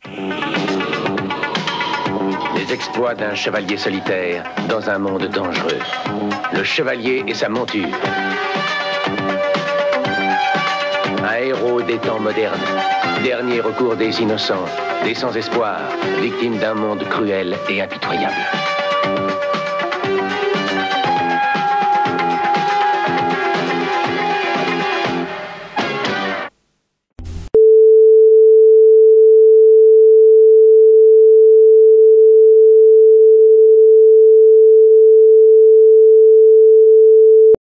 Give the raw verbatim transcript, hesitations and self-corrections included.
Les exploits d'un chevalier solitaire dans un monde dangereux. Le chevalier et sa monture. Un héros des temps modernes. Dernier recours des innocents, des sans-espoir, victimes d'un monde cruel et impitoyable.